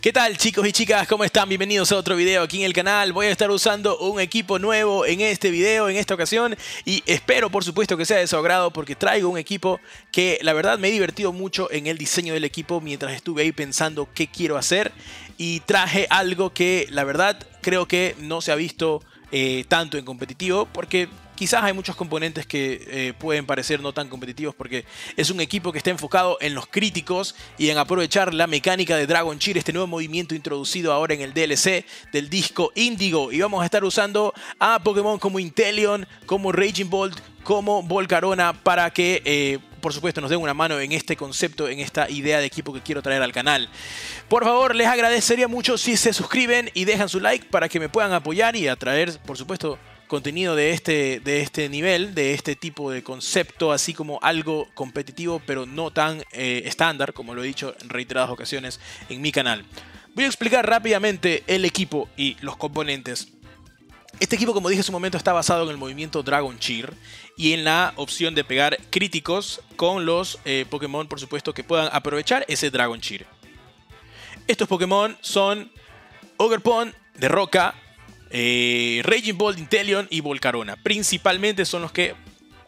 ¿Qué tal, chicos y chicas? ¿Cómo están? Bienvenidos a otro video aquí en el canal. Voy a estar usando un equipo nuevo en este video, en esta ocasión, y espero por supuesto que sea de su agrado porque traigo un equipo que la verdad me he divertido mucho en el diseño del equipo mientras estuve ahí pensando qué quiero hacer, y traje algo que la verdad creo que no se ha visto tanto en competitivo, porque quizás hay muchos componentes que pueden parecer no tan competitivos, porque es un equipo que está enfocado en los críticos y en aprovechar la mecánica de Dragon Cheer, este nuevo movimiento introducido ahora en el DLC del disco Índigo. Y vamos a estar usando a Pokémon como Inteleon, como Raging Bolt, como Volcarona, para que por supuesto nos den una mano en este concepto, en esta idea de equipo que quiero traer al canal. Por favor, les agradecería mucho si se suscriben y dejan su like para que me puedan apoyar y atraer, por supuesto, contenido de este nivel, de este tipo de concepto, así como algo competitivo, pero no tan estándar, como lo he dicho en reiteradas ocasiones en mi canal. Voy a explicar rápidamente el equipo y los componentes. Este equipo, como dije en su momento, está basado en el movimiento Dragon Cheer y en la opción de pegar críticos con los Pokémon, por supuesto, que puedan aprovechar ese Dragon Cheer. Estos Pokémon son Ogerpon de Roca, Raging Bolt, Inteleon y Volcarona. Principalmente son los que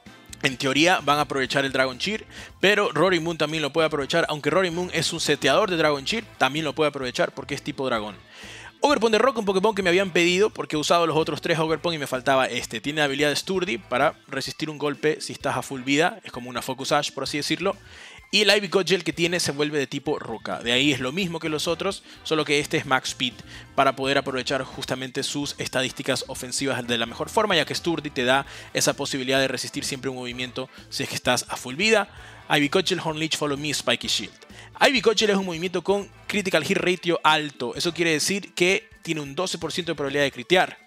en teoría van a aprovechar el Dragon Cheer, pero Roaring Moon también lo puede aprovechar, aunque Roaring Moon es un seteador de Dragon Cheer, también lo puede aprovechar porque es tipo dragón. Ogerpon de Roca, un Pokémon que me habían pedido porque he usado los otros tres Ogerpon y me faltaba este. Tiene la habilidad de Sturdy para resistir un golpe si estás a full vida, es como una Focus Sash por así decirlo. Y el Ivy Cudgel que tiene se vuelve de tipo roca. De ahí es lo mismo que los otros, solo que este es Max Speed para poder aprovechar justamente sus estadísticas ofensivas de la mejor forma, ya que Sturdy te da esa posibilidad de resistir siempre un movimiento si es que estás a full vida. Ivy Cudgel, Horn Leech, Follow Me, Spiky Shield. Ivy Cudgel es un movimiento con Critical Hit Ratio alto. Eso quiere decir que tiene un 12% de probabilidad de critear.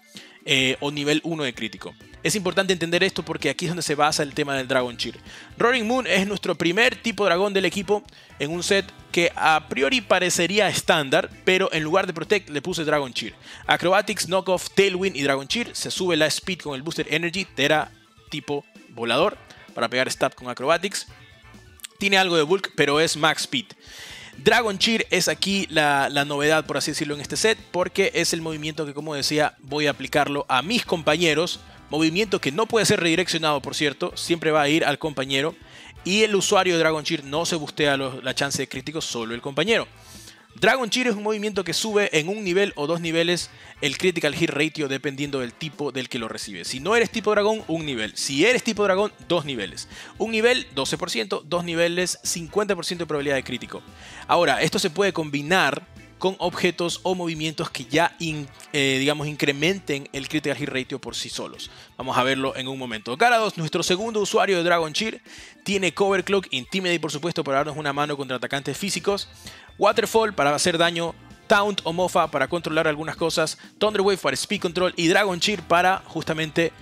O nivel 1 de crítico. Es importante entender esto porque aquí es donde se basa el tema del Dragon Cheer. Roaring Moon es nuestro primer tipo dragón del equipo en un set que a priori parecería estándar, pero en lugar de Protect le puse Dragon Cheer. Acrobatics, Knockoff, Tailwind y Dragon Cheer. Se sube la Speed con el Booster Energy, Tera tipo volador para pegar stab con Acrobatics. Tiene algo de Bulk, pero es Max Speed. Dragon Cheer es aquí la novedad, por así decirlo, en este set, porque es el movimiento que, como decía, voy a aplicarlo a mis compañeros. Movimiento que no puede ser redireccionado, por cierto, siempre va a ir al compañero. Y el usuario de Dragon Cheer no se bustea la chance de crítico, solo el compañero. Dragon Cheer es un movimiento que sube en un nivel o dos niveles el Critical Hit Ratio dependiendo del tipo del que lo recibe. Si no eres tipo dragón, un nivel. Si eres tipo dragón, dos niveles. Un nivel, 12%, dos niveles, 50% de probabilidad de crítico. Ahora, esto se puede combinar con objetos o movimientos que ya digamos, incrementen el Critical Hit Ratio por sí solos. Vamos a verlo en un momento. Gyarados, nuestro segundo usuario de Dragon Cheer, tiene Cover Cloak, Intimidate por supuesto para darnos una mano contra atacantes físicos, Waterfall para hacer daño, Taunt o Mofa para controlar algunas cosas, Thunder Wave para Speed Control y Dragon Cheer para justamente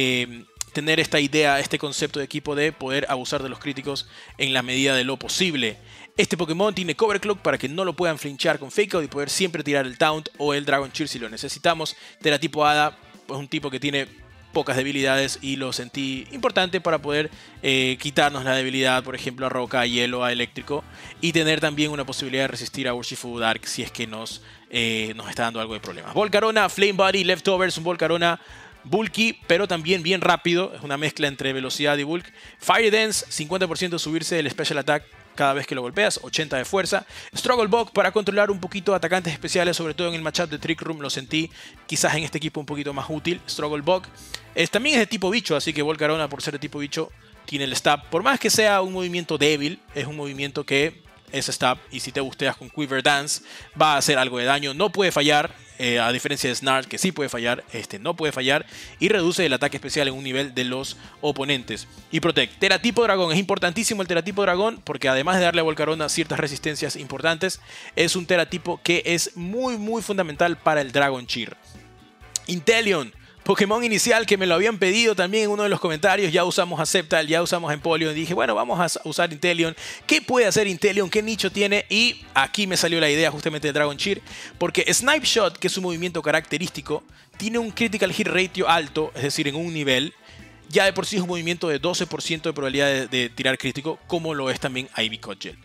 tener esta idea, este concepto de equipo de poder abusar de los críticos en la medida de lo posible. Este Pokémon tiene Cover Cloak para que no lo puedan flinchar con Fake Out y poder siempre tirar el Taunt o el Dragon Cheer si lo necesitamos. Tera tipo Hada es un tipo que tiene pocas debilidades y lo sentí importante para poder quitarnos la debilidad, por ejemplo, a Roca, a Hielo, a Eléctrico, y tener también una posibilidad de resistir a Urshifu Dark si es que nos está dando algo de problemas. Volcarona, Flame Body, Leftovers, un Volcarona bulky, pero también bien rápido. Es una mezcla entre velocidad y bulk. Fire Dance, 50% subirse del Special Attack cada vez que lo golpeas, 80 de fuerza. Struggle Bug para controlar un poquito atacantes especiales, sobre todo en el matchup de Trick Room lo sentí quizás en este equipo un poquito más útil. Struggle Bug también es de tipo bicho, así que Volcarona, por ser de tipo bicho, tiene el stab. Por más que sea un movimiento débil, es un movimiento que es stab, y si te busteas con Quiver Dance va a hacer algo de daño. No puede fallar, a diferencia de Snarl, que sí puede fallar, no puede fallar, y reduce el ataque especial en un nivel de los oponentes. Y Protect, Teratipo Dragón, es importantísimo el Teratipo Dragón, porque además de darle a Volcarona ciertas resistencias importantes, es un Teratipo que es muy fundamental para el Dragon Cheer. Inteleon, Pokémon inicial que me lo habían pedido también en uno de los comentarios. Ya usamos a Sceptile, ya usamos a Empoleon. Dije, bueno, vamos a usar Inteleon. ¿Qué puede hacer Inteleon? ¿Qué nicho tiene? Y aquí me salió la idea justamente de Dragon Cheer. Porque Snipe Shot, que es un movimiento característico, tiene un Critical Hit Ratio alto, es decir, en un nivel. Ya de por sí es un movimiento de 12% de probabilidad de tirar crítico, como lo es también Ivy Cudgel.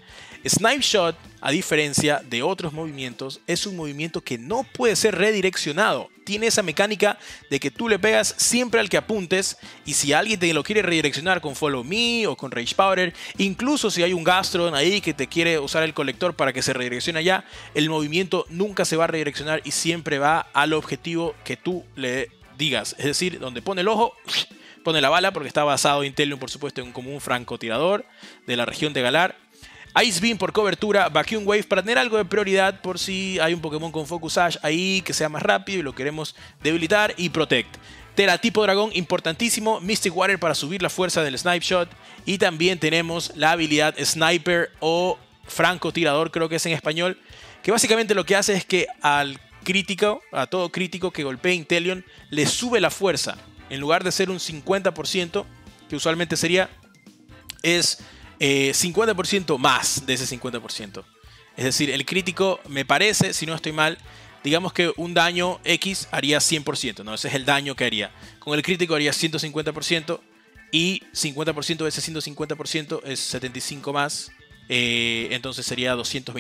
Snipe Shot, a diferencia de otros movimientos, es un movimiento que no puede ser redireccionado. Tiene esa mecánica de que tú le pegas siempre al que apuntes, y si alguien te lo quiere redireccionar con Follow Me o con Rage Powder, incluso si hay un Gastron ahí que te quiere usar el colector para que se redireccione allá, el movimiento nunca se va a redireccionar y siempre va al objetivo que tú le digas. Es decir, donde pone el ojo, pone la bala, porque está basado Inteleon, por supuesto, como un francotirador de la región de Galar. Ice Beam por cobertura, Vacuum Wave para tener algo de prioridad por si hay un Pokémon con Focus Sash ahí que sea más rápido y lo queremos debilitar. Y Protect. Tera tipo dragón, importantísimo. Mystic Water para subir la fuerza del Snipe Shot. Y también tenemos la habilidad Sniper o francotirador, creo que es en español, que básicamente lo que hace es que al crítico, a todo crítico que golpee Inteleon, le sube la fuerza. En lugar de ser un 50%, que usualmente sería, es 50% más de ese 50%. Es decir, el crítico, me parece, si no estoy mal, digamos que un daño X haría 100%, ¿no? Ese es el daño que haría. Con el crítico haría 150% y 50% de ese 150% es 75 más. Entonces sería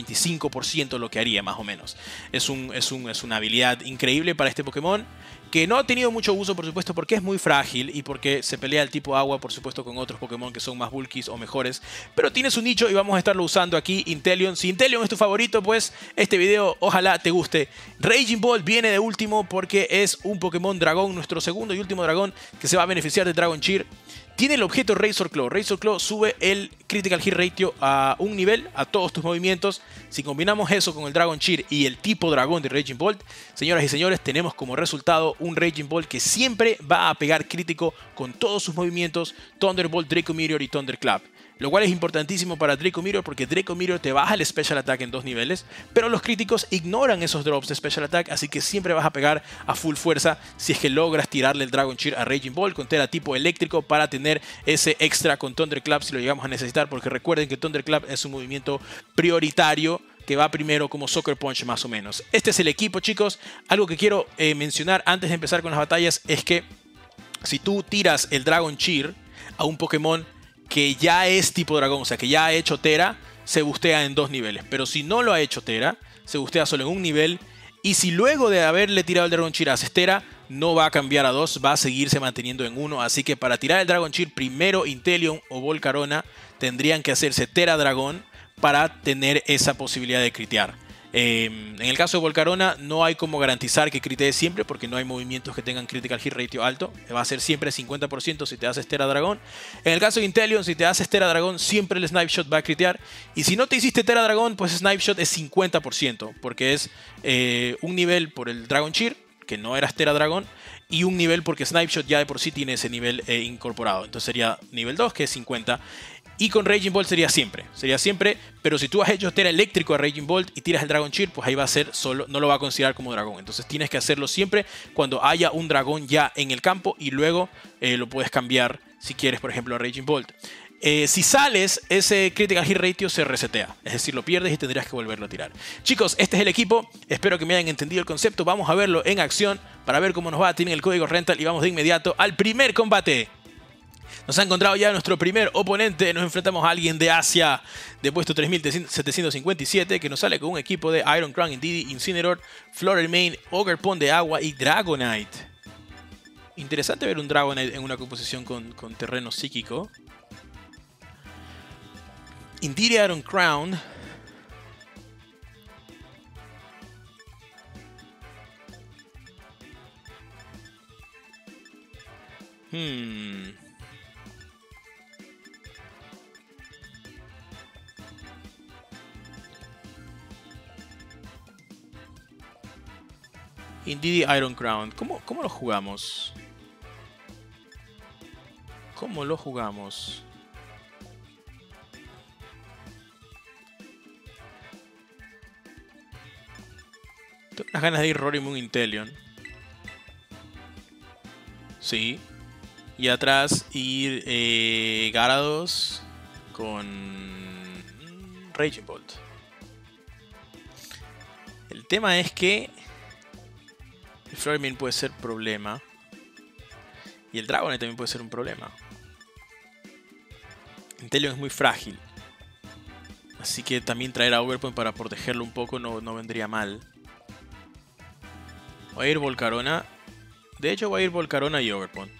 225% lo que haría más o menos. Es una habilidad increíble para este Pokémon, que no ha tenido mucho uso, por supuesto, porque es muy frágil y porque se pelea el tipo agua, por supuesto, con otros Pokémon que son más bulkies o mejores. Pero tiene su nicho y vamos a estarlo usando aquí, Inteleon. Si Inteleon es tu favorito, pues este video ojalá te guste. Raging Ball viene de último porque es un Pokémon dragón, nuestro segundo y último dragón que se va a beneficiar de Dragon Cheer. Tiene el objeto Razor Claw. Razor Claw sube el Critical Hit Ratio a un nivel a todos tus movimientos. Si combinamos eso con el Dragon Cheer y el tipo dragón de Raging Bolt, señoras y señores, tenemos como resultado un Raging Bolt que siempre va a pegar crítico con todos sus movimientos: Thunderbolt, Draco Meteor y Thunderclap. Lo cual es importantísimo para Draco Meteor porque Draco Meteor te baja el Special Attack en 2 niveles, pero los críticos ignoran esos drops de Special Attack, así que siempre vas a pegar a full fuerza si es que logras tirarle el Dragon Cheer a Raging Ball con Tera tipo eléctrico para tener ese extra con Thunderclap si lo llegamos a necesitar, porque recuerden que Thunderclap es un movimiento prioritario que va primero como Sucker Punch más o menos. Este es el equipo, chicos. Algo que quiero mencionar antes de empezar con las batallas es que si tú tiras el Dragon Cheer a un Pokémon que ya es tipo dragón, o sea, que ya ha hecho Tera, se bustea en 2 niveles. Pero si no lo ha hecho Tera, se bustea solo en un nivel. Y si luego de haberle tirado el Dragon Cheer haces Tera, no va a cambiar a 2, va a seguirse manteniendo en 1. Así que para tirar el Dragon Cheer, primero Inteleon o Volcarona tendrían que hacerse Tera Dragón para tener esa posibilidad de critear. En el caso de Volcarona no hay como garantizar que critee siempre porque no hay movimientos que tengan Critical Hit Ratio alto. Va a ser siempre 50% si te haces Tera Dragón. En el caso de Inteleon, si te haces Tera Dragón, siempre el Snipe Shot va a critear. Y si no te hiciste Tera Dragón, pues Snipe Shot es 50% porque es un nivel por el Dragon Cheer, que no eras Tera Dragón, y un nivel porque Snipe Shot ya de por sí tiene ese nivel incorporado. Entonces sería nivel 2, que es 50. Y con Raging Bolt sería siempre, pero si tú has hecho Tera eléctrico a Raging Bolt y tiras el Dragon Cheer, pues ahí va a ser solo, no lo va a considerar como dragón. Entonces tienes que hacerlo siempre cuando haya un dragón ya en el campo y luego lo puedes cambiar si quieres, por ejemplo, a Raging Bolt. Si sales, ese Critical Hit Ratio se resetea, es decir, lo pierdes y tendrías que volverlo a tirar. Chicos, este es el equipo, espero que me hayan entendido el concepto. Vamos a verlo en acción para ver cómo nos va. Tienen el código Rental y vamos de inmediato al primer combate. Nos ha encontrado ya nuestro primer oponente. Nos enfrentamos a alguien de Asia de puesto 3757 que nos sale con un equipo de Iron Crown, Indeedee, Incineroar, Florel Mane, Ogerpon de agua y Dragonite. Interesante ver un Dragonite en una composición con terreno psíquico. Indeedee, Iron Crown. Indeedee, Iron Crown. ¿Cómo lo jugamos? ¿Cómo lo jugamos? Tengo unas ganas de ir Rory Moon Inteleon. Sí. Y atrás ir Garados con Raging Bolt. El tema es que el Florel Mane puede ser problema. Y el Dragonite también puede ser un problema. Inteleon es muy frágil. Así que también traer a Overpoint para protegerlo un poco no vendría mal. Voy a ir Volcarona. De hecho voy a ir Volcarona y Overpoint.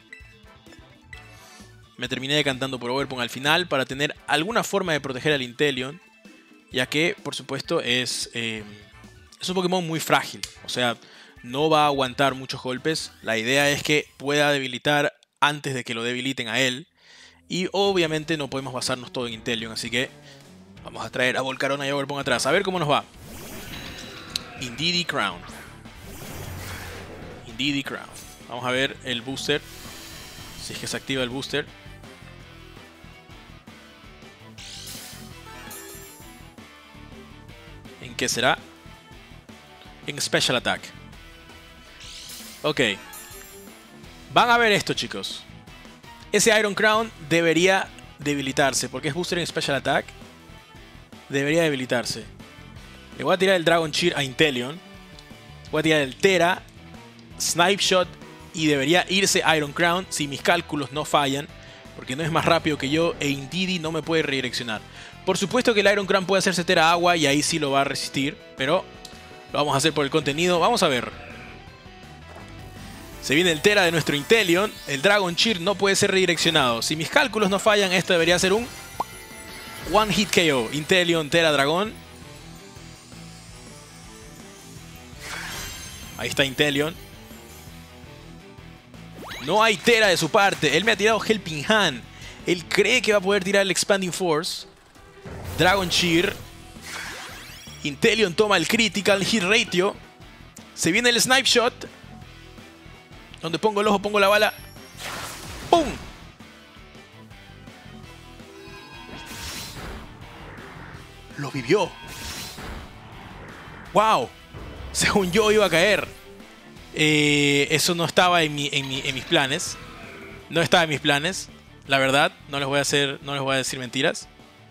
Me terminé decantando por Overpoint al final para tener alguna forma de proteger al Inteleon. Ya que, por supuesto, es un Pokémon muy frágil. O sea, no va a aguantar muchos golpes. La idea es que pueda debilitar antes de que lo debiliten a él. Y obviamente no podemos basarnos todo en Inteleon. Así que vamos a traer a Volcarona y a Overpoint atrás. A ver cómo nos va. Indeedee Crown. Indeedee Crown. Vamos a ver el booster. Si es que se activa el booster. ¿En qué será? En Special Attack. Ok. Van a ver esto, chicos. Ese Iron Crown debería debilitarse. Porque es booster en Special Attack. Debería debilitarse. Le voy a tirar el Dragon Cheer a Inteleon. Voy a tirar el Tera. Snipe Shot. Y debería irse Iron Crown si mis cálculos no fallan. Porque no es más rápido que yo. E Indeedee no me puede redireccionar. Por supuesto que el Iron Crown puede hacerse Tera agua. Y ahí sí lo va a resistir. Pero lo vamos a hacer por el contenido. Vamos a ver. Se viene el Tera de nuestro Inteleon. El Dragon Cheer no puede ser redireccionado. Si mis cálculos no fallan, esto debería ser un One Hit KO. Inteleon, Tera, Dragón. Ahí está Inteleon. No hay Tera de su parte. Él me ha tirado Helping Hand. Él cree que va a poder tirar el Expanding Force. Dragon Cheer. Inteleon toma el Critical Hit Ratio. Se viene el Snipe Shot. Donde pongo el ojo, pongo la bala. ¡Pum! Lo vivió. ¡Wow! Según yo iba a caer. Eso no estaba en mis planes. No estaba en mis planes. La verdad, no les voy a decir mentiras.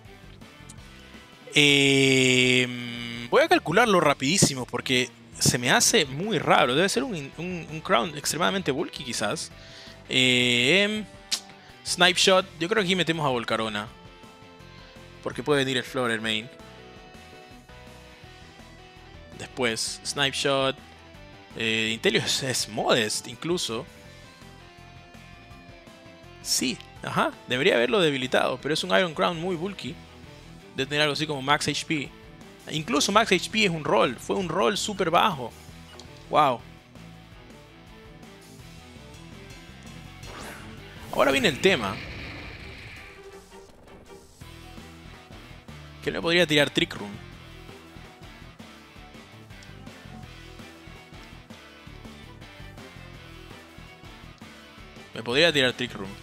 Voy a calcularlo rapidísimo porque se me hace muy raro. Debe ser un Crown extremadamente bulky quizás. Snipe Shot. Yo creo que aquí metemos a Volcarona. Porque puede venir el Florer main. Después Snipe Shot. Inteleon es Modest incluso. Sí, ajá. Debería haberlo debilitado. Pero es un Iron Crown muy bulky. Debe tener algo así como Max HP. Incluso Max HP es un roll. Fue un roll súper bajo. Wow. Ahora viene el tema. Que le podría tirar Trick Room. Me podría tirar Trick Room.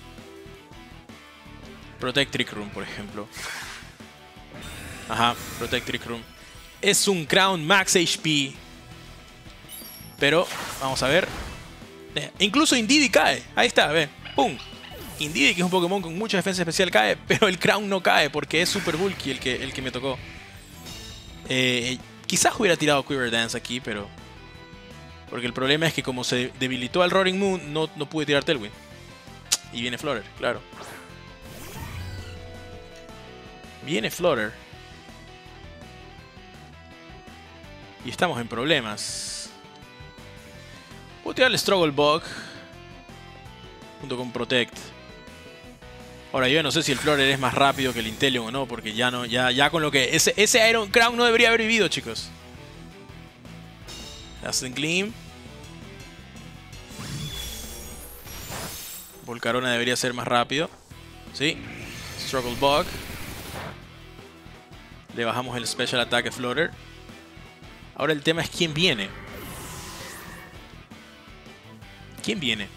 Protect Trick Room, por ejemplo. Ajá, Protect Trick Room. Es un Crown Max HP. Pero, vamos a ver. Incluso Indeedee cae. Ahí está, ve. ¡Pum! Indeedee, que es un Pokémon con mucha defensa especial, cae. Pero el Crown no cae porque es super bulky el que me tocó. Quizás hubiera tirado Quiver Dance aquí, pero... Porque el problema es que como se debilitó al Roaring Moon, no pude tirar Tailwind. Y viene Florer, claro. Viene Florer. Y estamos en problemas. Puedo tirar el Struggle Bug junto con Protect. Ahora yo no sé si el Florer es más rápido que el Inteleon o no, porque ya no, ya con lo que... Ese Iron Crown no debería haber vivido, chicos. Hacen Gleam. Volcarona debería ser más rápido. Sí. Struggle Bug. Le bajamos el Special Attack a Florer. Ahora el tema es quién viene. ¿Quién viene?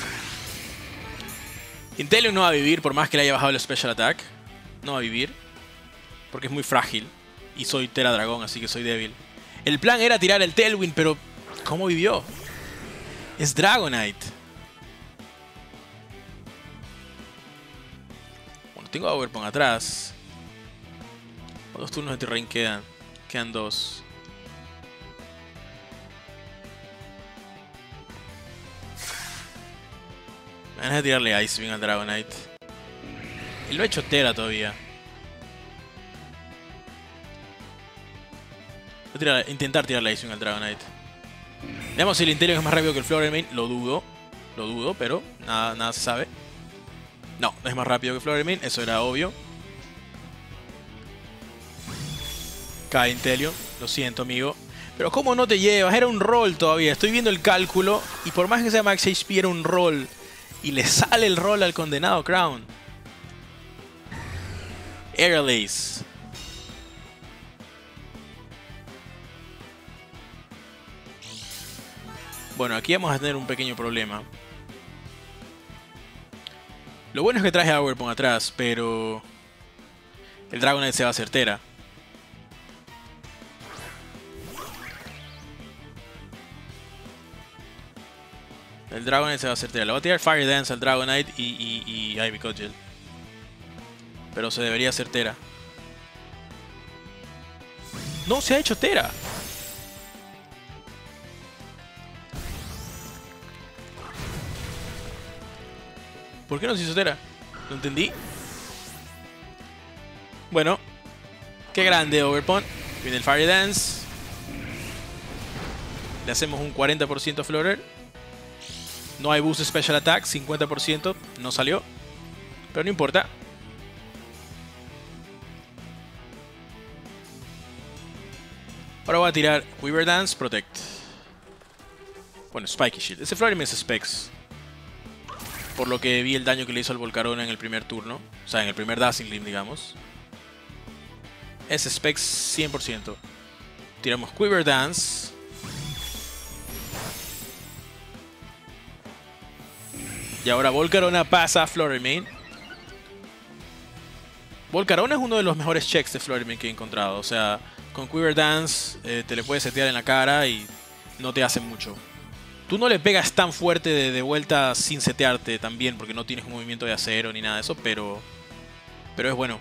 Inteleon no va a vivir por más que le haya bajado el Special Attack. No va a vivir. Porque es muy frágil. Y soy Tera Dragón, así que soy débil. El plan era tirar el Tailwind, pero ¿cómo vivió? Es Dragonite. Bueno, tengo a Overpoint atrás. ¿Cuántos turnos de Terrain quedan? Quedan 2. Me van a tirarle Ice Beam al Dragonite. Él lo ha hecho Tera todavía. intentar tirar la Icing al Dragonite. Veamos si el Inteleon es más rápido que el Floremain. Lo dudo, pero nada se sabe. No, no es más rápido que Floremain, eso era obvio. Cae Inteleon, lo siento, amigo. Pero ¿cómo no te llevas? Era un roll todavía. Estoy viendo el cálculo y por más que sea Max HP era un roll. Y le sale el roll al condenado Crown. Airlace. Bueno, aquí vamos a tener un pequeño problema. Lo bueno es que traje a Overpon atrás, pero el Dragonite se va a hacer Tera. El Dragonite se va a hacer Tera. Le voy a tirar Fire Dance al Dragonite y Ivy Cudgel. Pero se debería hacer Tera. No se ha hecho Tera. ¿Por qué no se hizo Tera? No entendí. Bueno. Qué grande Overpon. Viene el Fire Dance. Le hacemos un 40% Florer. No hay boost Special Attack. 50%. No salió. Pero no importa. Ahora voy a tirar Quiver Dance, Protect. Bueno, Spiky Shield. Ese Floremain es Specs. Por lo que vi el daño que le hizo al Volcarona en el primer turno. O sea, en el primer Dazzling, digamos. Es Specs 100%. Tiramos Quiver Dance. Y ahora Volcarona pasa a Floremain. Volcarona es uno de los mejores checks de Floremain que he encontrado. O sea, con Quiver Dance te le puedes setear en la cara y no te hace mucho. Tú no le pegas tan fuerte de vuelta sin setearte también, porque no tienes un movimiento de acero ni nada de eso, pero es bueno.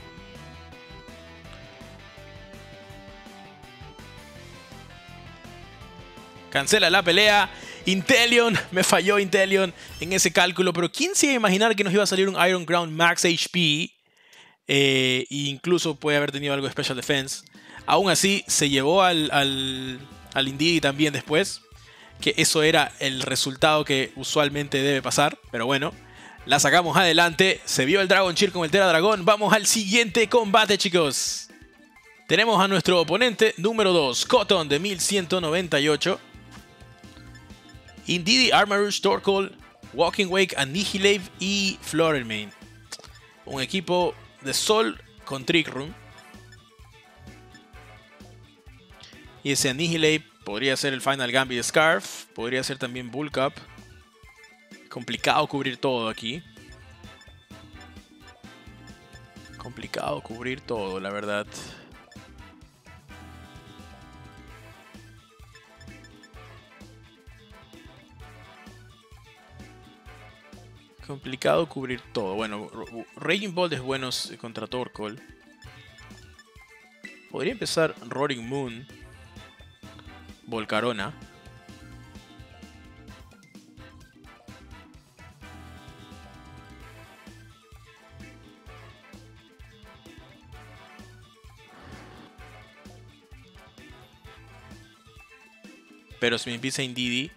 Cancela la pelea. Inteleon, me falló Inteleon en ese cálculo, pero ¿quién se iba a imaginar que nos iba a salir un Iron Crown Max HP? E incluso puede haber tenido algo de Special Defense. Aún así, se llevó al Indeedee también después. Que eso era el resultado que usualmente debe pasar. Pero bueno, la sacamos adelante. Se vio el Dragon Cheer con el Tera Dragón. Vamos al siguiente combate, chicos. Tenemos a nuestro oponente número 2, Cotton de 1198. Indeedee, Armarouge, Torkoal, Walking Wake, Annihilate y Floremain. Un equipo de Sol con Trick Room. Y ese Annihilate podría ser el Final Gambit Scarf. Podría ser también Bulk Up. Complicado cubrir todo aquí. Complicado cubrir todo, la verdad. Complicado cubrir todo. Bueno, Raging Bolt es bueno contra Torkoal. Podría empezar Roaring Moon. Volcarona. Pero si me empieza Indeedee.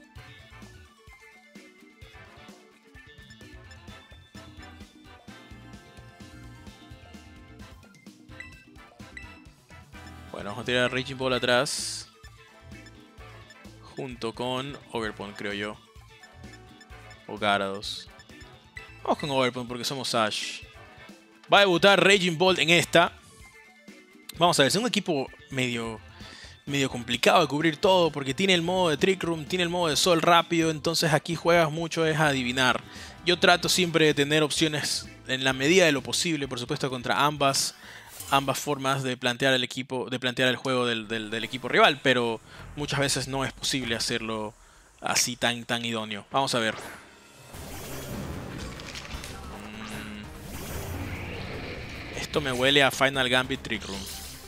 Bueno, vamos a tirar a Raging Ball atrás. Junto con Overpon, creo yo. O Gyarados. Vamos con Overpon porque somos Ash. Va a debutar Raging Bolt en esta. Vamos a ver, es un equipo medio complicado de cubrir todo porque tiene el modo de Trick Room, tiene el modo de Sol rápido, entonces aquí juegas mucho es a adivinar. Yo trato siempre de tener opciones en la medida de lo posible, por supuesto contra ambas formas de plantear el equipo, de plantear el juego del equipo rival, pero muchas veces no es posible hacerlo así tan idóneo. Vamos a ver. Esto me huele a Final Gambit Trick Room.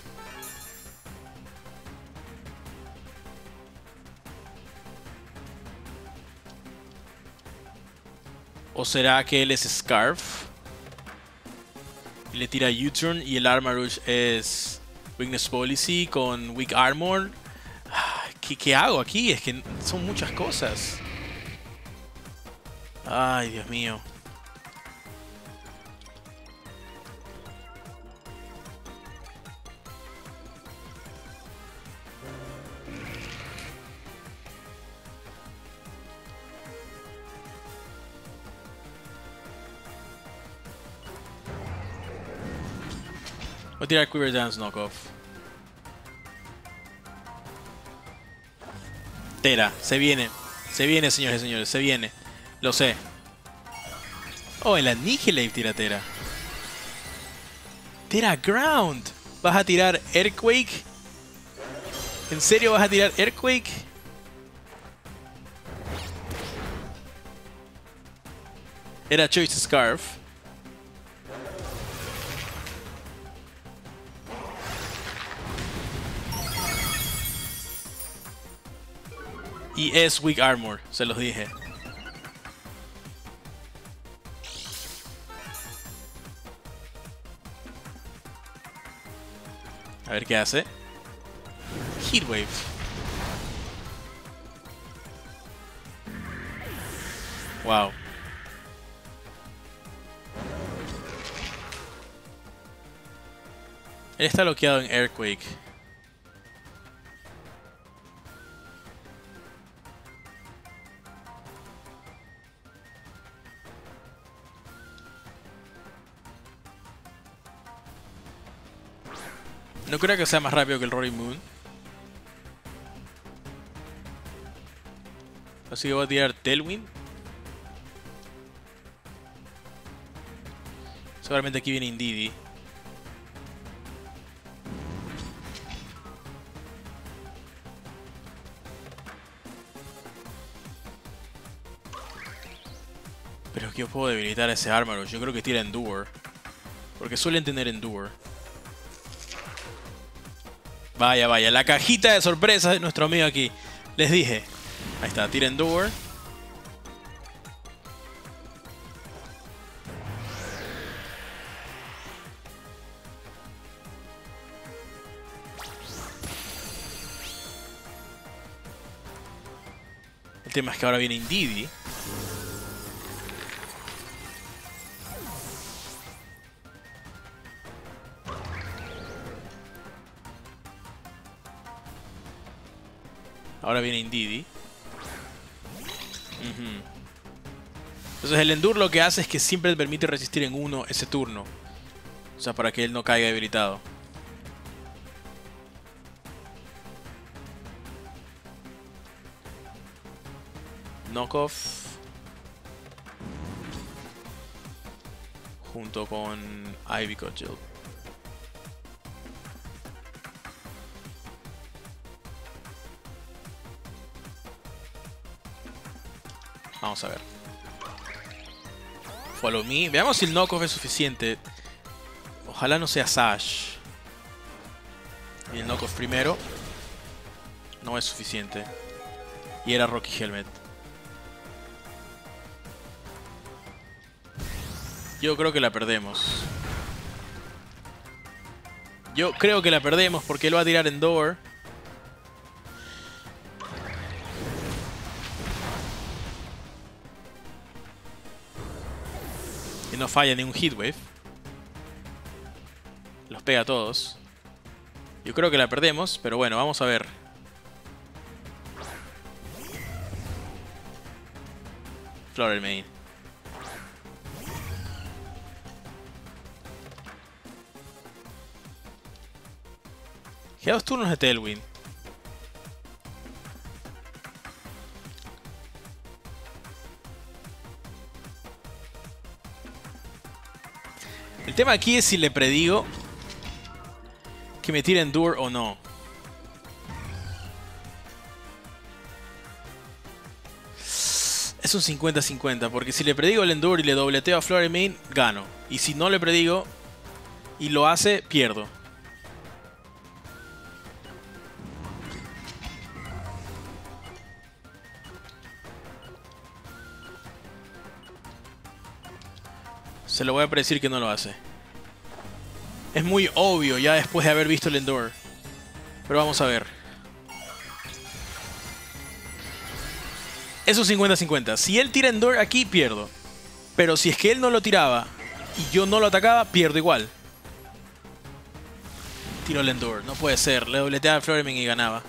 ¿O será que él es Scarf? Y le tira U-Turn y el Armarouge es Weakness Policy con Weak Armor. ¿Qué hago aquí? Es que son muchas cosas. Ay, Dios mío. Voy a tirar Quiver Dance Knockoff. Tera, se viene. Se viene, señores y señores, se viene. Lo sé. Oh, el Annihilate tira Tera. Tera Ground. ¿Vas a tirar Earthquake? ¿En serio vas a tirar Earthquake? Era Choice Scarf. Y es Weak Armor, se los dije. A ver qué hace. Heatwave. Wow. Él está bloqueado en Earthquake. No creo que sea más rápido que el Roaring Moon. Así que voy a tirar Tailwind. Seguramente aquí viene Indeedee. Pero es que yo puedo debilitar a ese Armor. Yo creo que tira Endure. Porque suelen tener Endure. Vaya, vaya. La cajita de sorpresas de nuestro amigo aquí. Les dije. Ahí está. Tira Endure. El tema es que ahora viene Indeedee. Ahora viene Indeedee. Entonces el Endure lo que hace es que siempre le permite resistir en uno ese turno. O sea, para que él no caiga debilitado. Knockoff. Junto con Ivy Cudgel. Vamos a ver. Follow me. Veamos si el knockoff es suficiente. Ojalá no sea Sash. Y el knockoff primero. No es suficiente. Y era Rocky Helmet. Yo creo que la perdemos. Yo creo que la perdemos porque él va a tirar Endure. Y no falla ni un Heatwave. Los pega a todos. Yo creo que la perdemos, pero bueno, vamos a ver. Floral Main. Queda 2 turnos de Tailwind. El tema aquí es si le predigo que me tire Endure o no. Es un 50-50, porque si le predigo el Endure y le dobleteo a Floral Main, gano. Y si no le predigo y lo hace, pierdo. Se lo voy a predecir que no lo hace. Es muy obvio ya después de haber visto el Endure. Pero vamos a ver. Es un 50-50. Si él tira Endure aquí, pierdo. Pero si es que él no lo tiraba y yo no lo atacaba, pierdo igual. Tiro el Endure. No puede ser. Le dobleteaba a Florimen y ganaba.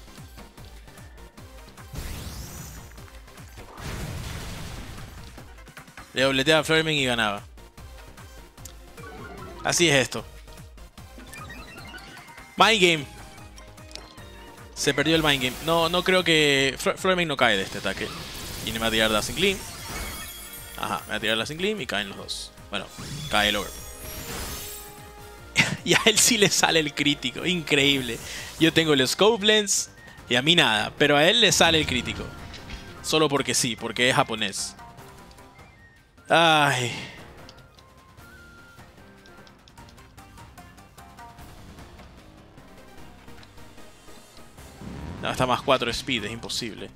Le dobleteaba a Florimen y ganaba. Así es esto. Mind Game. Se perdió el Mind Game. No creo que... Florimen no cae de este ataque. Y me va a tirar Dazzling Gleam. Ajá, me va a tirar Dazzling Gleam y caen los dos. Bueno, cae el Orb. Y a él sí le sale el crítico. Increíble. Yo tengo el Scope Lens y a mí nada. Pero a él le sale el crítico. Solo porque sí, porque es japonés. Ay... No, está más 4 speed, es imposible.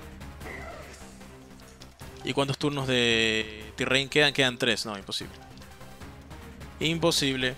¿Y cuántos turnos de T-Rain quedan? Quedan 3, no, imposible. Imposible.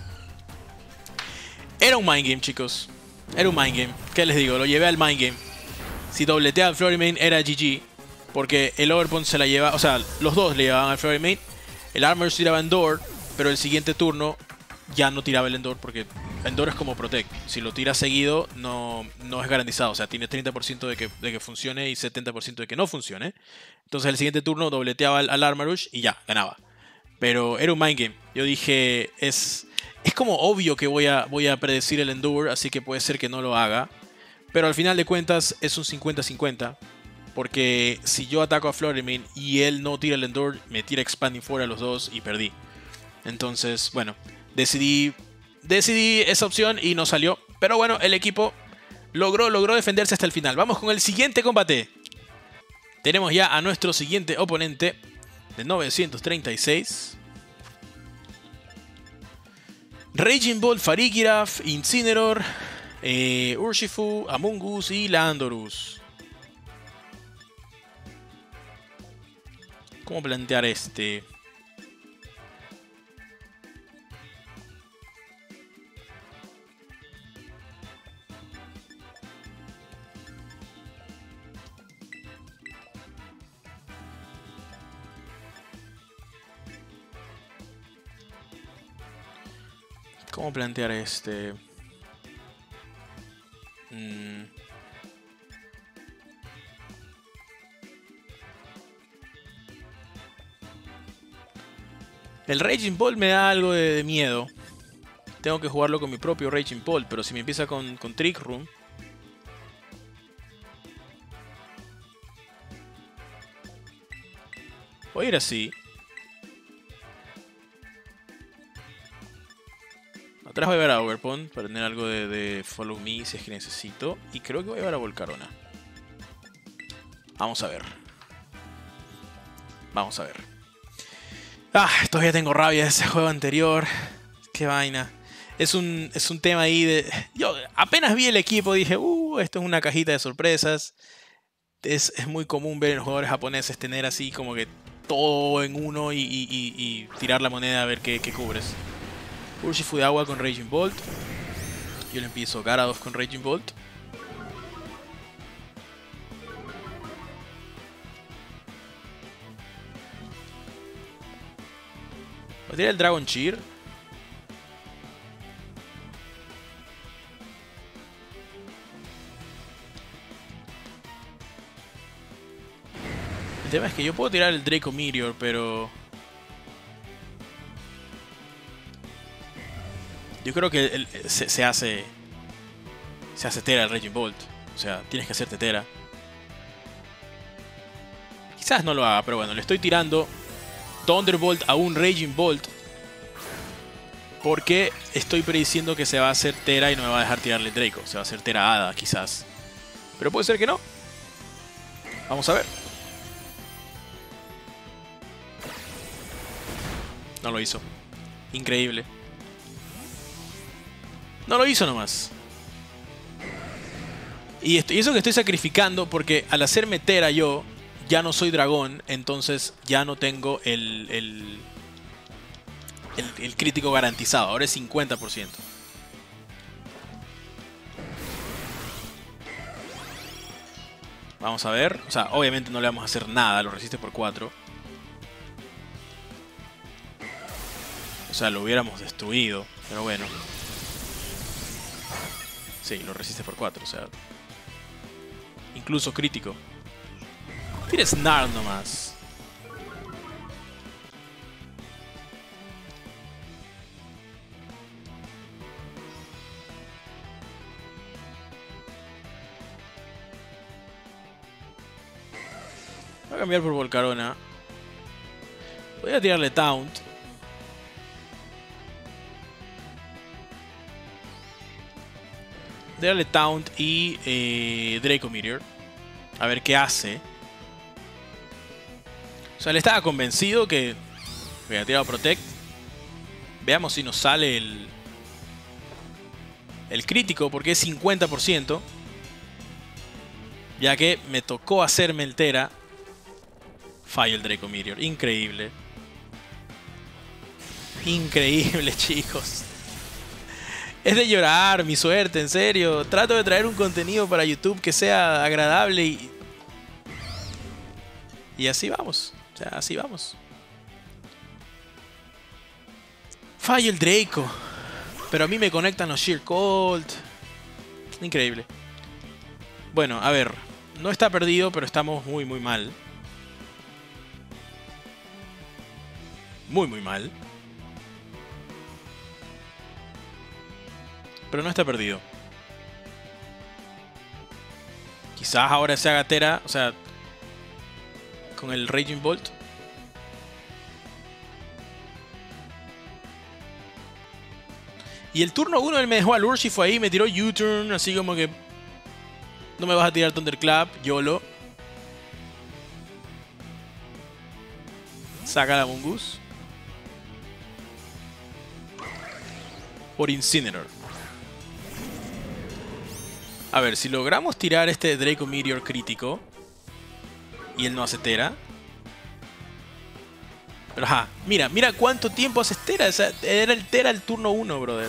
Era un mind game, chicos. Era un mind game. ¿Qué les digo? Lo llevé al mind game. Si dobleteaba al Florimen era GG. Porque el Overpoint se la lleva... O sea, los dos le llevaban al Florimen. El Armor tiraba Endure, pero el siguiente turno ya no tiraba el Endure porque... Endure es como Protect. Si lo tira seguido, no es garantizado. O sea, tiene 30% de que funcione y 70% de que no funcione. Entonces, el siguiente turno dobleteaba al Armarouge y ya, ganaba. Pero era un mind game. Yo dije, es como obvio que voy a predecir el Endure, así que puede ser que no lo haga. Pero al final de cuentas, es un 50-50. Porque si yo ataco a Florimen y él no tira el Endure, me tira Expanding fuera a los dos y perdí. Entonces, bueno, decidí esa opción y no salió. Pero bueno, el equipo logró defenderse hasta el final. Vamos con el siguiente combate. Tenemos ya a nuestro siguiente oponente de 936. Raging Bolt, Farigiraf, Incineroar, Urshifu, Amoonguss y Landorus. ¿Cómo plantear este? ¿Cómo plantear este? El Raging Ball me da algo de miedo. Tengo que jugarlo con mi propio Raging Ball, pero si me empieza con Trick Room... Voy a ir así. Atrás voy a llevar a Overpoint para tener algo de Follow Me si es que necesito. Y creo que voy a llevar a Volcarona. Vamos a ver. Vamos a ver. Todavía tengo rabia de ese juego anterior. Qué vaina. Es un tema ahí de... Yo apenas vi el equipo dije, esto es una cajita de sorpresas. Es muy común ver en los jugadores japoneses tener así como que todo en uno y tirar la moneda a ver qué cubres. Urshifu de agua con Raging Bolt. Yo le empiezo Gyarados con Raging Bolt. Voy a tirar el Dragon Cheer. El tema es que yo puedo tirar el Draco Meteor, pero... Yo creo que se hace tera el Raging Bolt. O sea, tienes que hacerte tera. Quizás no lo haga, pero bueno, le estoy tirando Thunderbolt a un Raging Bolt. Porque estoy prediciendo que se va a hacer tera y no me va a dejar tirarle Draco. Se va a hacer tera Hada, quizás. Pero puede ser que no. Vamos a ver. No lo hizo. Increíble. No lo hizo nomás. Y eso que estoy sacrificando porque al hacerme tera yo ya no soy dragón, entonces ya no tengo el el crítico garantizado. Ahora es 50%. Vamos a ver. O sea, obviamente no le vamos a hacer nada. Lo resiste por 4. O sea, lo hubiéramos destruido. Pero bueno. Sí, lo resiste por 4. O sea, incluso crítico. Tira Snarl nomás. Voy a cambiar por Volcarona. Voy a tirarle Taunt. Tirarle Taunt y Draco Meteor. A ver qué hace. O sea, le estaba convencido que... Voy a tirar Protect. Veamos si nos sale el crítico, porque es 50%. Ya que me tocó hacerme el Tera. Falla el Draco Meteor. Increíble. Increíble, chicos. Es de llorar, mi suerte, en serio. Trato de traer un contenido para YouTube que sea agradable y así vamos. O sea, así vamos. Falla el Draco. Pero a mí me conectan los Sheer Cold. Increíble. Bueno, a ver. No está perdido, pero estamos muy, muy mal. Muy, muy mal. Pero no está perdido. Quizás ahora se haga Tera, o sea, con el Raging Bolt. Y el turno 1 él me dejó al Urshifu ahí, me tiró U-Turn, así como que... No me vas a tirar Thunderclap, YOLO. Saca la Mungus. Por Incineroar. A ver, si logramos tirar este Draco Meteor crítico y él no hace Tera. Pero ajá, mira cuánto tiempo haces Tera. O sea, era el Tera el turno 1, brother.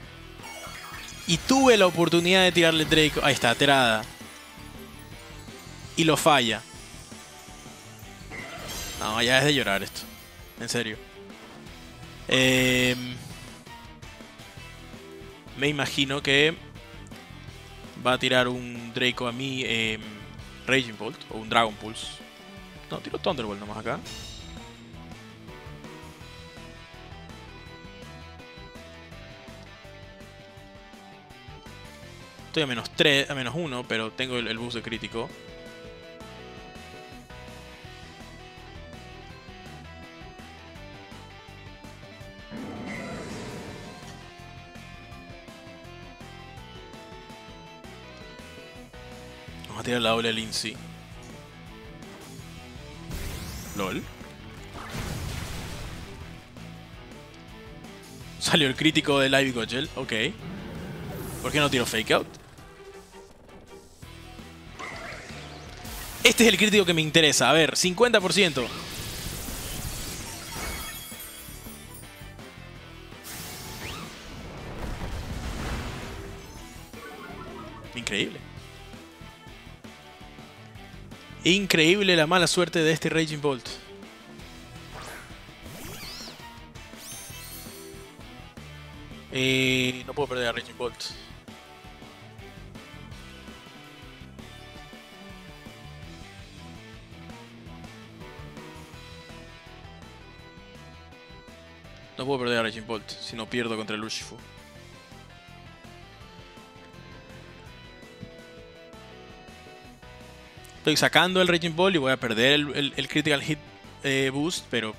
Y tuve la oportunidad de tirarle Draco. Ahí está, Terada. Y lo falla. No, ya es de llorar esto. En serio. Me imagino que va a tirar un Draco a mí, Raging Bolt o un Dragon Pulse. No, tiro Thunderbolt nomás acá. Estoy a menos 3, a menos 1, pero tengo el boost de crítico. Vamos a tirar la doble Lindsay. LOL. Salió el crítico del Ivy Gotchel. Ok. ¿Por qué no tiro Fake Out? Este es el crítico que me interesa. A ver, 50%. Increíble. Increíble la mala suerte de este Raging Bolt. No puedo perder a Raging Bolt. No puedo perder a Raging Bolt si no pierdo contra el Urshifu. Estoy sacando el Raging Bolt y voy a perder el Critical Hit Boost, pero...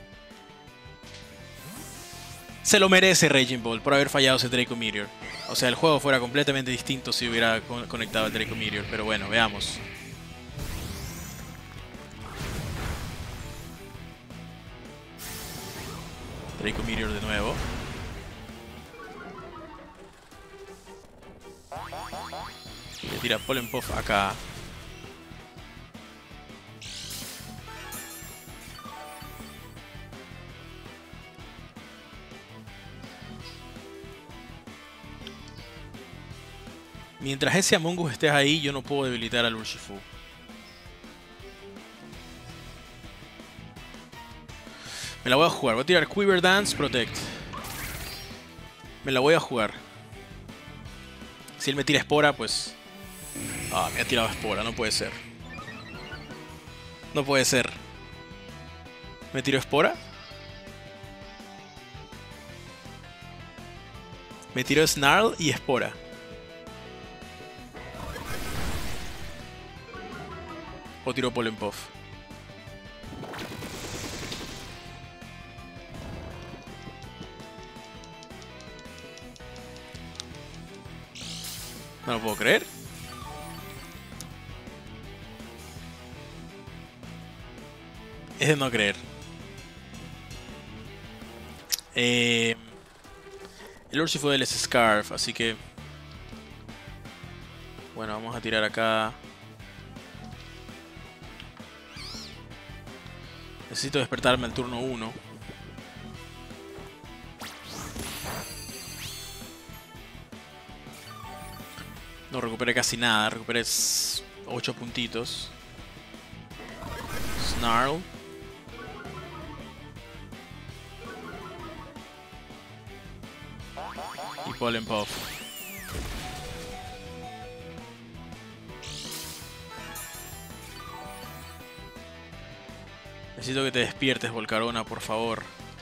Se lo merece Raging Bolt por haber fallado ese Draco Meteor. O sea, el juego fuera completamente distinto si hubiera conectado el Draco Meteor. Pero bueno, veamos. Draco Meteor de nuevo. Le tira Pollen Puff acá. Mientras ese Among Us esté ahí, yo no puedo debilitar al Urshifu. Me la voy a jugar. Voy a tirar Quiver Dance, Protect. Me la voy a jugar. Si él me tira espora, pues... Ah, me ha tirado espora. No puede ser. No puede ser. ¿Me tiró espora? Me tiró Snarl y espora. O tiró Pollen Puff. No lo puedo creer. Es de no creer. El Urshifu del Scarf, así que... Bueno, vamos a tirar acá. Necesito despertarme al turno 1. No recuperé casi nada, recuperé 8 puntitos. Snarl. Y Pollen Puff. Necesito que te despiertes, Volcarona, por favor.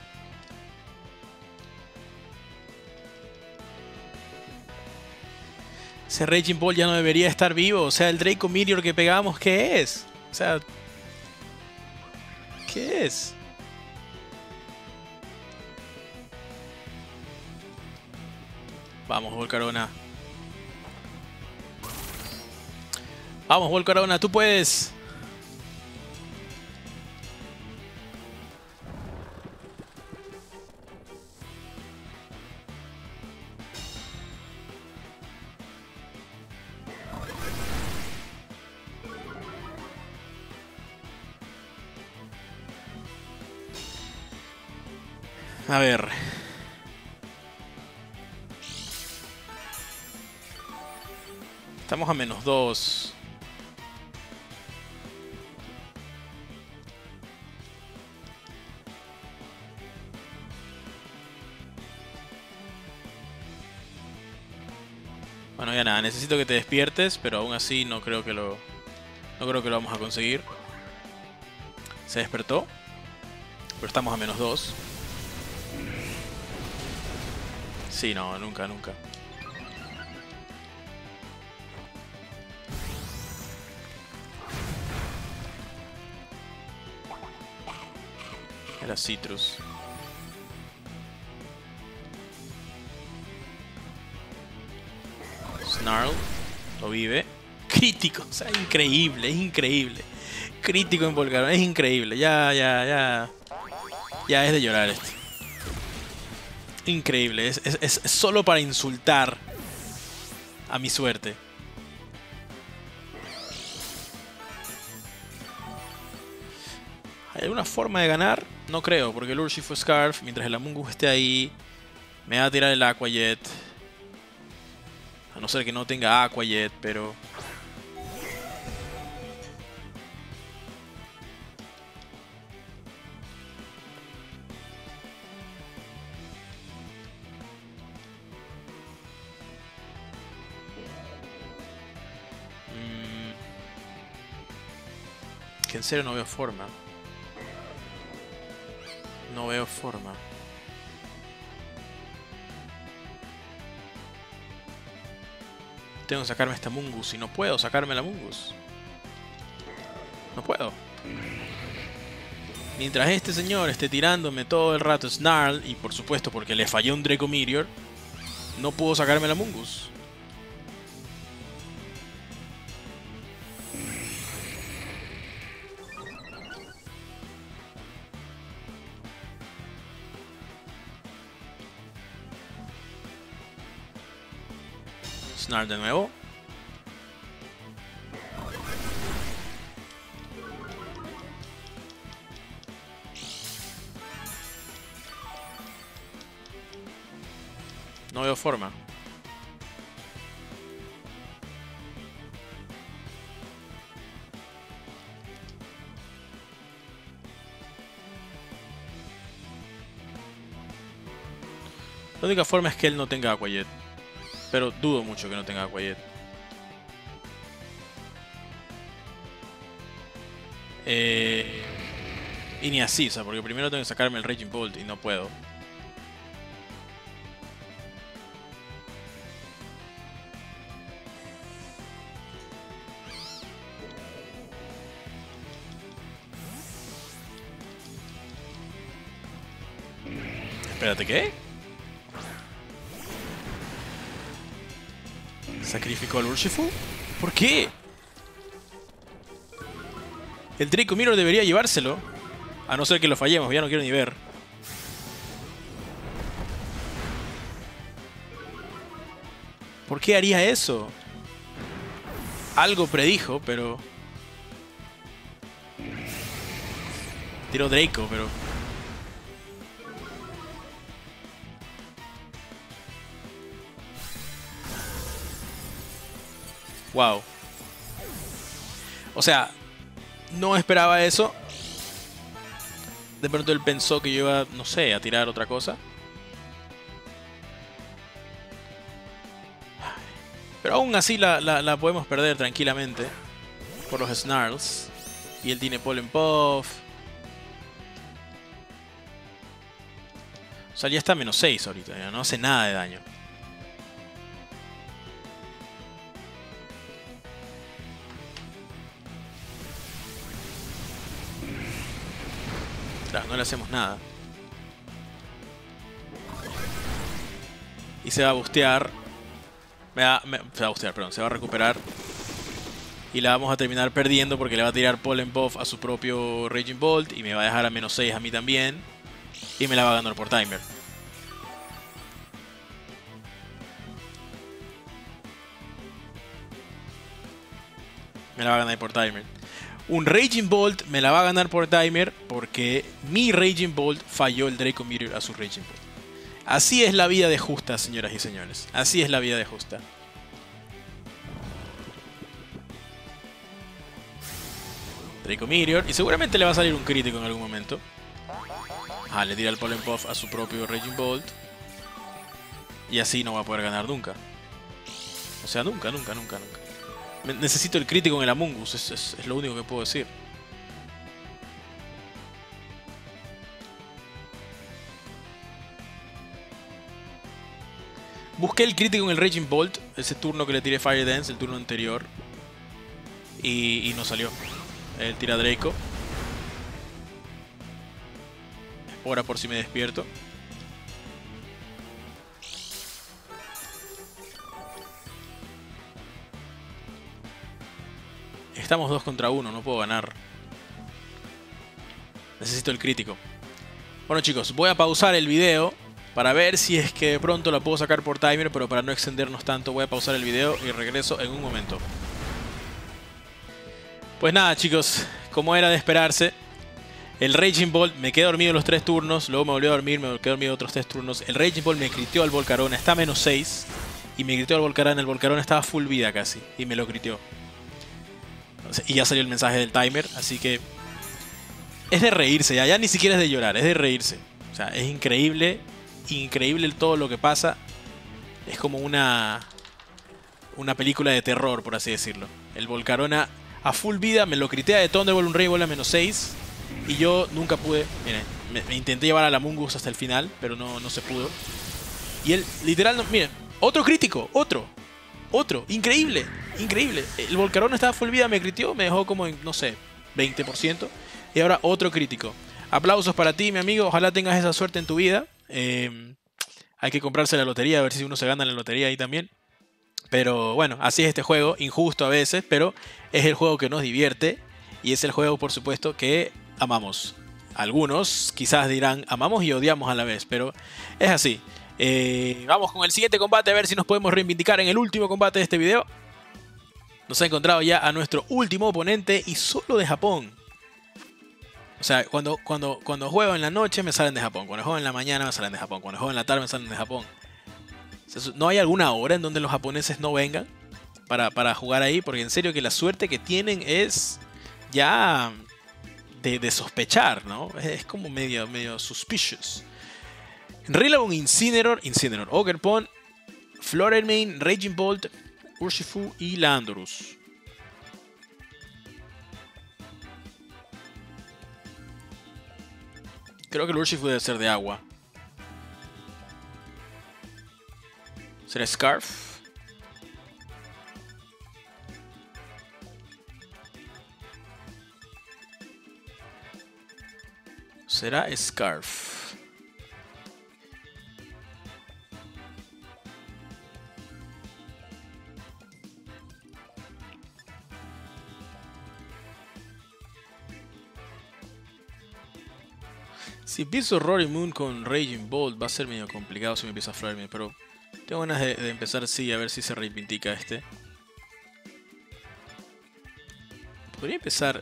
Ese Raging Ball ya no debería estar vivo. O sea, el Draco Meteor que pegamos, ¿qué es? O sea... ¿Qué es? Vamos, Volcarona. Vamos, Volcarona, tú puedes. A ver. Estamos a -2. Bueno, ya nada, necesito que te despiertes, pero aún así no creo que lo vamos a conseguir. Se despertó, pero estamos a -2. Sí, no, nunca, nunca. Era Citrus. Snarl. Lo vive. Crítico. O sea, increíble, es increíble. Crítico en Volcarona, es increíble. Ya es de llorar esto. Increíble. Es solo para insultar a mi suerte. ¿Hay alguna forma de ganar? No creo, porque el Urshifu Scarf, mientras el Among Us esté ahí, me va a tirar el Aqua Jet. A no ser que no tenga Aqua Jet, pero... Que en serio no veo forma. No veo forma. Tengo que sacarme esta Among Us y no puedo sacarme la Among Us. No puedo. Mientras este señor esté tirándome todo el rato Snarl, y por supuesto porque le falló un Draco Meteor, no puedo sacarme la Among Us. Snarl de nuevo. No veo forma. La única forma es que él no tenga Aqua Jet. Pero dudo mucho que no tenga Aqua Jet. Y ni así, o sea, porque primero tengo que sacarme el Raging Bolt y no puedo. Espérate, ¿qué? ¿Sacrificó al Urshifu? ¿Por qué? El Draco Mirror debería llevárselo. A no ser que lo fallemos, ya no quiero ni ver. ¿Por qué haría eso? Algo predijo, pero... Tiró Draco, pero... Wow. O sea, no esperaba eso. De pronto él pensó que yo iba, no sé, a tirar otra cosa. Pero aún así la podemos perder tranquilamente. Por los Snarls. Y él tiene Pollen Puff. O sea, ya está a -6 ahorita. Ya no hace nada de daño. Claro, no le hacemos nada. Y se va a bustear. Se va a bustear, perdón. Se va a recuperar. Y la vamos a terminar perdiendo porque le va a tirar Pollen Puff a su propio Raging Bolt. Y me va a dejar a -6 a mí también. Y me la va a ganar por timer. Me la va a ganar por timer. Un Raging Bolt me la va a ganar por timer porque mi Raging Bolt falló el Draco Meteor a su Raging Bolt. Así es la vida de justa, señoras y señores. Así es la vida de justa. Draco Meteor. Y seguramente le va a salir un crítico en algún momento. Ah, le tira el Pollen Puff a su propio Raging Bolt. Y así no va a poder ganar nunca. O sea, nunca. Necesito el crítico en el Among Us, es lo único que puedo decir. Busqué el crítico en el Raging Bolt, ese turno que le tiré Fire Dance, el turno anterior. Y no salió. Él tira Draco. Ahora por si me despierto. Estamos 2 contra 1, no puedo ganar. Necesito el crítico. Bueno chicos, voy a pausar el video para ver si es que de pronto la puedo sacar por timer, pero para no extendernos tanto voy a pausar el video y regreso en un momento. Pues nada chicos, como era de esperarse, el Raging Bolt me quedé dormido los 3 turnos, luego me volví a dormir, me quedé dormido otros 3 turnos. El Raging Bolt me criteó al Volcarona, está a -6 y me criteó al Volcarona, el Volcarona estaba full vida casi y me lo criteó. Y ya salió el mensaje del timer, así que es de reírse, ya ni siquiera es de llorar, es de reírse. O sea, es increíble todo lo que pasa. Es como una película de terror, por así decirlo. El Volcarona a full vida me lo critea de Thunderbolt, un Rainbow a -6. Y yo nunca pude, miren, me intenté llevar a la Among Us hasta el final, pero no se pudo. Y él, literal, miren, otro crítico, otro, increíble. El Volcarona estaba full vida, me critió, me dejó como en, no sé, 20%. Y ahora otro crítico. Aplausos para ti, mi amigo, ojalá tengas esa suerte en tu vida. Hay que comprarse la lotería, a ver si uno se gana la lotería ahí también. Pero bueno, así es este juego, injusto a veces, pero es el juego que nos divierte. Y es el juego, por supuesto, que amamos. Algunos quizás dirán amamos y odiamos a la vez, pero es así. Vamos con el siguiente combate a ver si nos podemos reivindicar en el último combate de este video. Nos ha encontrado ya a nuestro último oponente y solo de Japón. O sea, cuando juego en la noche me salen de Japón, cuando juego en la mañana me salen de Japón, cuando juego en la tarde me salen de Japón. O sea, ¿no hay alguna hora en donde los japoneses no vengan para jugar ahí? Porque en serio que la suerte que tienen es ya de sospechar, ¿no? Es como medio suspicious. Rillaboom, Incineroar, Ogerpon, Florelmane, Raging Bolt, Urshifu y Landorus. Creo que el Urshifu debe ser de agua. ¿Será Scarf? ¿Será Scarf? Si empiezo Roaring Moon con Raging Bolt va a ser medio complicado si me empieza a Florerme, pero tengo ganas de empezar sí, a ver si se reivindica este. Podría empezar...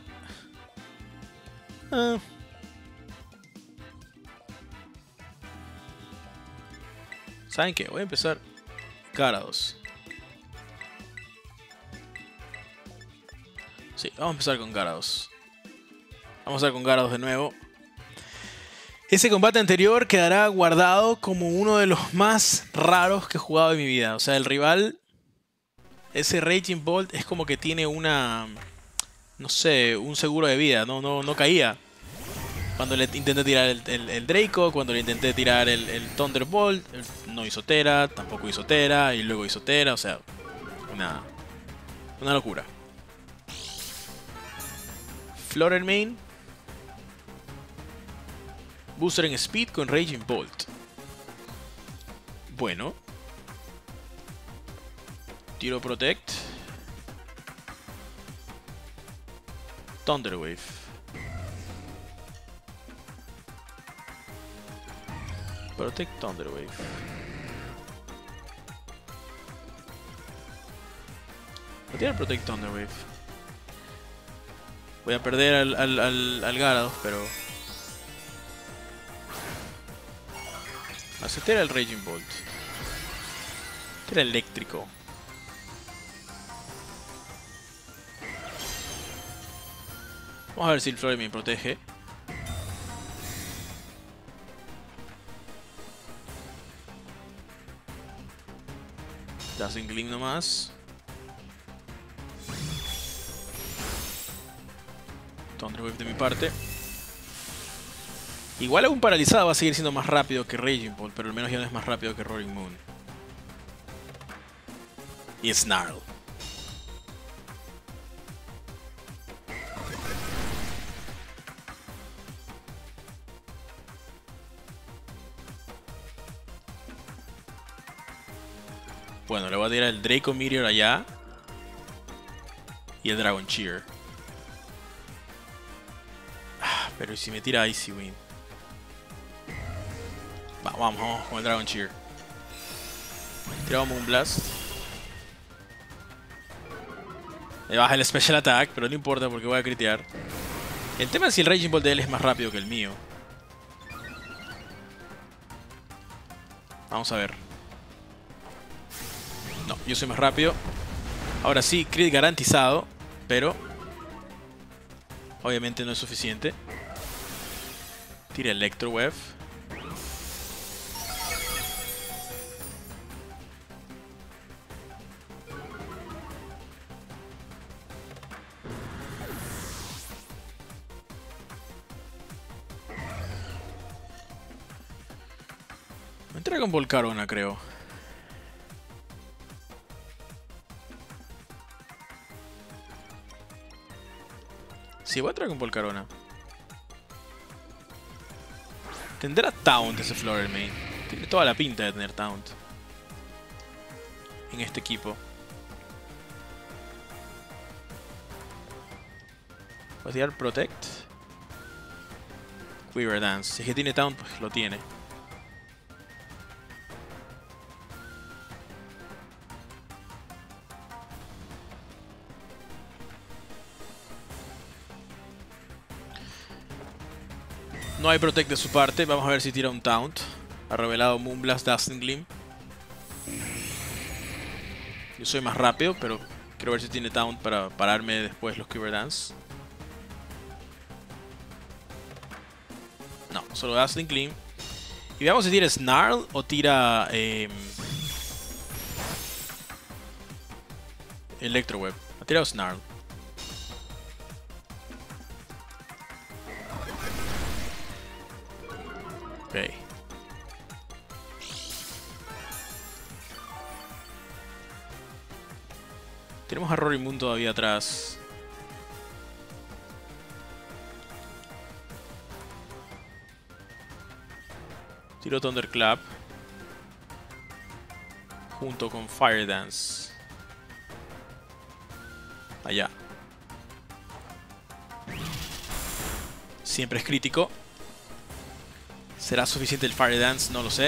¿Saben qué? Voy a empezar Gyarados. Sí, vamos a empezar con Gyarados. Vamos a empezar con Gyarados de nuevo. Ese combate anterior quedará guardado como uno de los más raros que he jugado en mi vida. O sea, el rival, ese Raging Bolt, es como que tiene una... no sé, un seguro de vida. No caía. Cuando le intenté tirar el Draco, cuando le intenté tirar el Thunderbolt, no hizo Tera, tampoco hizo Tera, y luego hizo Tera. O sea, una locura. Florelmane. Booster en Speed con Raging Bolt. Bueno. Tiro Protect. Thunder Wave. Protect Thunder Wave. Voy a tirar Protect Thunder Wave. Voy a perder al Gyarados, pero... Este era el Raging Bolt. Este era eléctrico. Vamos a ver si el Florelmane protege. Dazzling Gleam nomás. Thunder Wave de mi parte. Igual algún paralizado va a seguir siendo más rápido que Raging Bolt, pero al menos ya no es más rápido que Roaring Moon. Y Snarl. Bueno, le voy a tirar el Draco Meteor allá. Y el Dragon Cheer. Pero ¿y si me tira Icy Wind? Vamos con el Dragon Cheer. Tiramos Moonblast. Me baja el Special Attack, pero no importa porque voy a critear. El tema es si el Raging Bolt de él es más rápido que el mío. Vamos a ver. No, yo soy más rápido. Ahora sí, crit garantizado, pero... obviamente no es suficiente. Tira Electro Wave. Entra con Volcarona, creo. Sí, voy a entrar con Volcarona. Tendrá Taunt ese Florelmane. Tiene toda la pinta de tener Taunt en este equipo. Voy a tirar Protect. Quiver Dance. Si es que tiene Taunt, pues lo tiene. No hay Protect de su parte. Vamos a ver si tira un Taunt. Ha revelado Moonblast, Dazzling Gleam. Yo soy más rápido, pero quiero ver si tiene Taunt para pararme después los Quiver Dance. No, solo Dazzling Gleam. Y veamos si tira Snarl o tira Electroweb. Ha tirado Snarl. Ok. Tenemos a Rory Moon todavía atrás. Tiro Thunderclap junto con Fire Dance. Allá. Siempre es crítico. ¿Será suficiente el Fire Dance? No lo sé.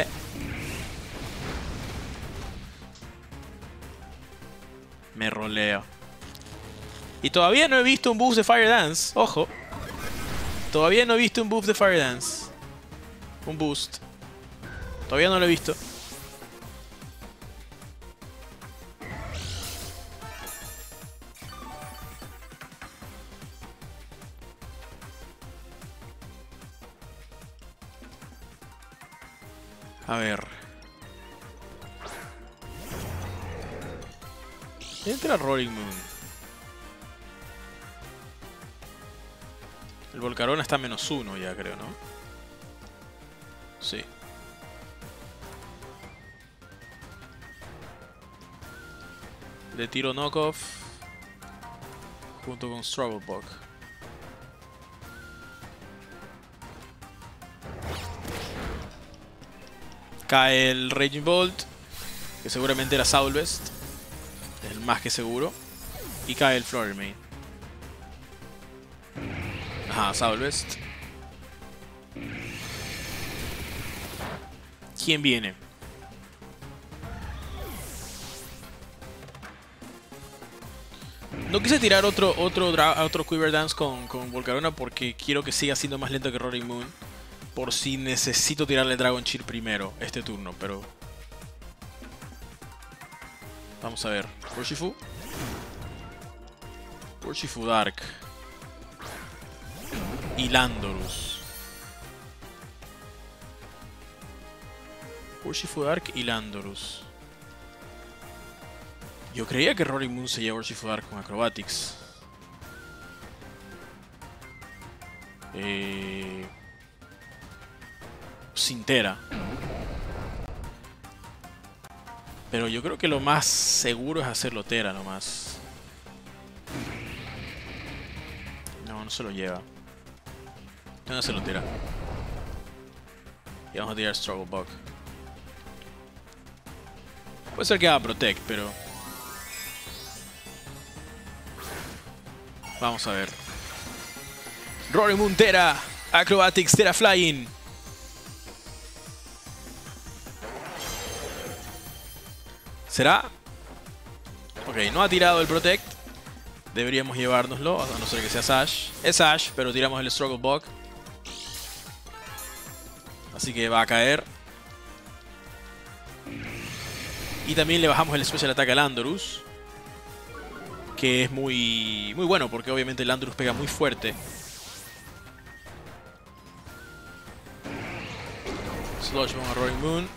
Me roleo. Y todavía no he visto un buff de Fire Dance. Ojo. Todavía no he visto un buff de Fire Dance. Un boost. Todavía no lo he visto. A ver. Entra Roaring Moon. El Volcarona está a -1 ya, creo, ¿no? Sí. Le tiro Knockoff junto con Strugglebug. Cae el Raging Bolt, que seguramente era Soulvest, el más que seguro. Y cae el Flurry Mane. Ajá, Soulvest. ¿Quién viene? No quise tirar otro Quiver Dance con Volcarona porque quiero que siga siendo más lento que Roaring Moon. Por si necesito tirarle Dragon Chill primero este turno, pero... Vamos a ver. Urshifu. Urshifu Dark. Y Landorus. Urshifu Dark y Landorus. Yo creía que Roaring Moon se lleva Urshifu Dark con Acrobatics. Sintera. Pero yo creo que lo más seguro es hacerlo Tera nomás. No, no se lo lleva. Vamos a hacerlo Tera. Y vamos a tirar Strugglebug. Puede ser que haga Protect, pero... Vamos a ver. Roaring Moon Tera. Acrobatics Tera Flying. ¿Será? Ok, no ha tirado el Protect. Deberíamos llevárnoslo, a no ser que sea Sash. Es Sash, pero tiramos el Strugglebug. Así que va a caer. Y también le bajamos el Special Attack a Landorus. Que es muy bueno, porque obviamente el Landorus pega muy fuerte. Sludge Bomb a Roaring Moon.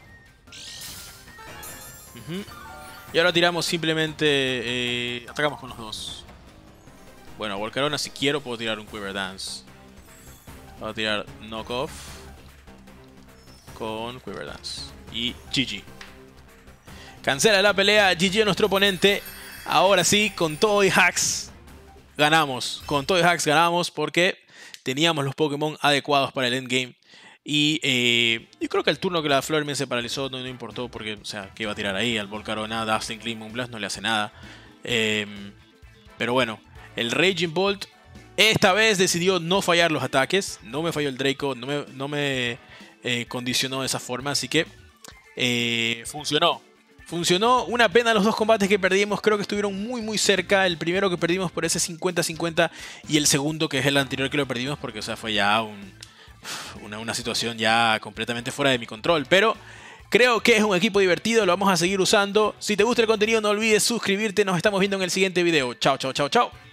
Y ahora tiramos simplemente... atacamos con los dos. Bueno, a Volcarona si quiero puedo tirar un Quiver Dance. Voy a tirar Knockoff con Quiver Dance. Y GG. Cancela la pelea, GG a nuestro oponente. Ahora sí, con todo y hacks ganamos. Con todo y hacks ganamos porque teníamos los Pokémon adecuados para el endgame. Y yo creo que el turno que la Flurry Mane se paralizó no importó porque, o sea, que iba a tirar ahí al Volcarona, Dustin, Clean, Moonblast no le hace nada. Pero bueno, el Raging Bolt esta vez decidió no fallar los ataques. No me falló el Draco, no me condicionó de esa forma, así que funcionó. Funcionó, una pena los dos combates que perdimos, creo que estuvieron muy cerca. El primero que perdimos por ese 50-50 y el segundo que es el anterior que lo perdimos porque, o sea, fue ya una situación ya completamente fuera de mi control. Pero creo que es un equipo divertido, lo vamos a seguir usando. Si te gusta el contenido no olvides suscribirte, nos estamos viendo en el siguiente video. Chao.